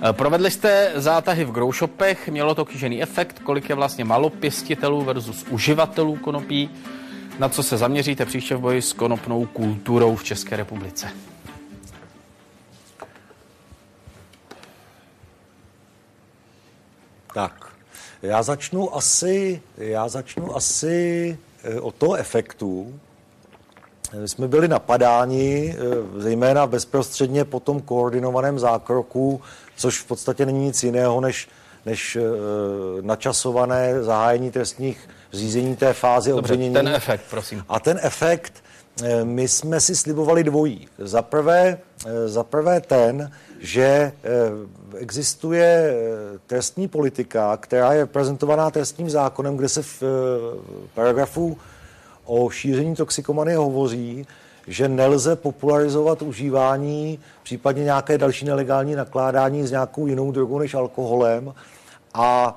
Provedli jste zátahy v growshopech, mělo to kýžený efekt, kolik je vlastně malopěstitelů versus uživatelů konopí, na co se zaměříte příště v boji s konopnou kulturou v České republice? Tak, já začnu asi od toho efektu. My jsme byli napadáni, zejména bezprostředně po tom koordinovaném zákroku, což v podstatě není nic jiného, než načasované zahájení trestních řízení té fázi obvinění. Ten efekt, prosím. A ten efekt, my jsme si slibovali dvojí. Za prvé ten, že existuje trestní politika, která je prezentovaná trestním zákonem, kde se v paragrafu o šíření toxikomanie hovoří, že nelze popularizovat užívání, případně nějaké další nelegální nakládání s nějakou jinou drogou než alkoholem. A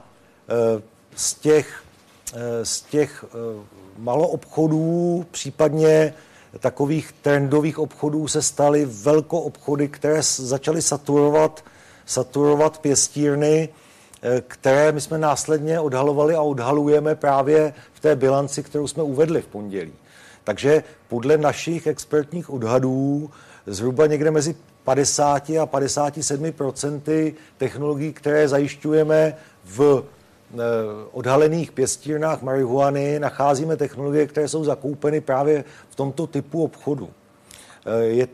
z těch maloobchodů, případně takových trendových obchodů se staly velkoobchody, které začaly saturovat pěstírny, které my jsme následně odhalovali a odhalujeme právě v té bilanci, kterou jsme uvedli v pondělí. Takže podle našich expertních odhadů zhruba někde mezi 50 a 57% technologií, které zajišťujeme v odhalených pěstírnách marihuany, nacházíme technologie, které jsou zakoupeny právě v tomto typu obchodu. Je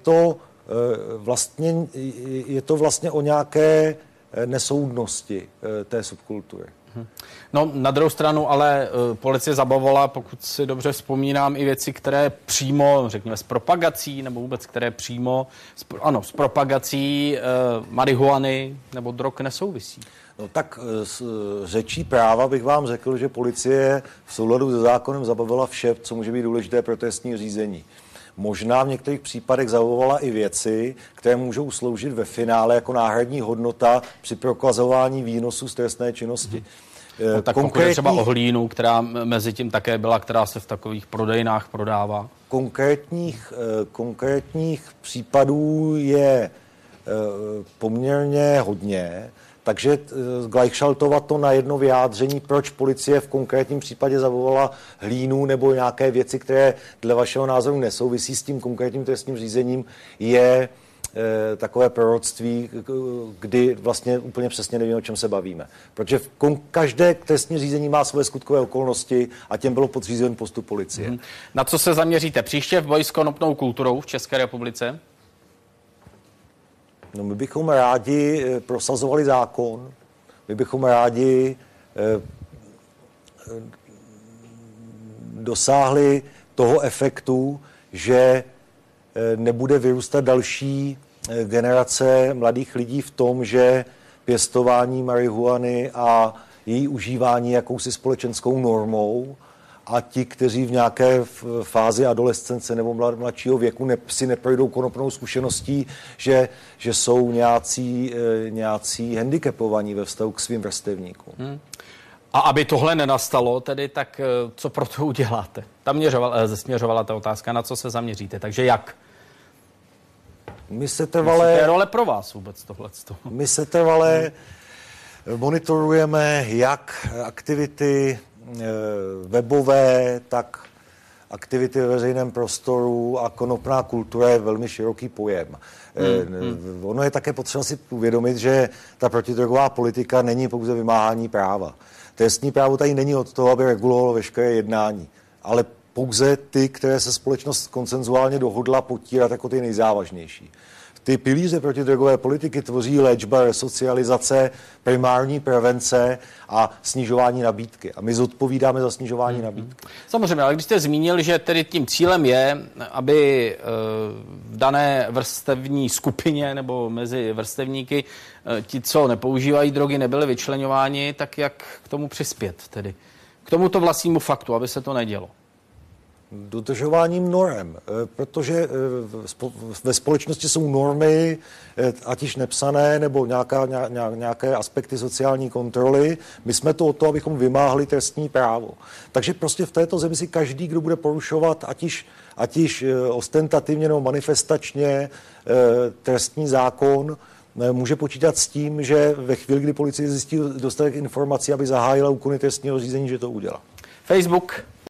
to vlastně o nějaké nesoudnosti té subkultury. No, na druhou stranu, ale policie zabavovala, pokud si dobře vzpomínám, i věci, které přímo, řekněme, s propagací, nebo vůbec, které přímo, s propagací marihuany nebo drog nesouvisí. No tak s řečí práva bych vám řekl, že policie v souladu se zákonem zabavila vše, co může být důležité pro trestní řízení. Možná v některých případech zabavovala i věci, které můžou sloužit ve finále jako náhradní hodnota při prokazování výnosu z trestné činnosti. No, tak pokud je třeba o hlínu, která mezi tím také byla, která se v takových prodejnách prodává. Konkrétních případů je poměrně hodně, takže zglajšaltovat to na jedno vyjádření, proč policie v konkrétním případě zavolala hlínu nebo nějaké věci, které dle vašeho názoru nesouvisí s tím konkrétním trestním řízením, je takové proroctví, kdy vlastně úplně přesně nevíme, o čem se bavíme. Protože každé trestní řízení má svoje skutkové okolnosti a těm bylo podřízen postup policie. Na co se zaměříte příště v boji s konopnou kulturou v České republice? No, my bychom rádi prosazovali zákon, my bychom rádi dosáhli toho efektu, že nebude vyrůstat další generace mladých lidí v tom, že pěstování marihuany a její užívání jakousi společenskou normou a ti, kteří v nějaké fázi adolescence nebo mladšího věku si neprojdou konopnou zkušeností, že jsou nějací handicapovaní ve vztahu k svým vrstevníkům. A aby tohle nenastalo, tedy tak co pro to uděláte? Tam směřovala ta otázka, na co se zaměříte. Takže jak? To je role pro vás vůbec tohleto. My se trvale monitorujeme jak aktivity webové, tak aktivity ve veřejném prostoru a konopná kultura je velmi široký pojem. Ono je také potřeba si uvědomit, že ta protidrogová politika není pouze vymáhání práva. Trestní právo tady není od toho, aby regulovalo veškeré jednání, ale pouze ty, které se společnost konsenzuálně dohodla potírat jako ty nejzávažnější. Ty pilíře protidrogové politiky tvoří léčba, resocializace, primární prevence a snižování nabídky. A my zodpovídáme za snižování nabídky. Samozřejmě, ale když jste zmínil, že tedy tím cílem je, aby v dané vrstevní skupině nebo mezi vrstevníky ti, co nepoužívají drogy, nebyli vyčleňováni, tak jak k tomu přispět tedy? K tomuto vlastnímu faktu, aby se to nedělo. Dodržováním norem, protože ve společnosti jsou normy, ať již nepsané, nebo nějaké aspekty sociální kontroly. My jsme to o to, abychom vymáhli trestní právo. Takže prostě v této zemi si každý, kdo bude porušovat, ať již ostentativně nebo manifestačně trestní zákon, může počítat s tím, že ve chvíli, kdy policie zjistí dostatek informací, aby zahájila úkony trestního řízení, že to udělá. Facebook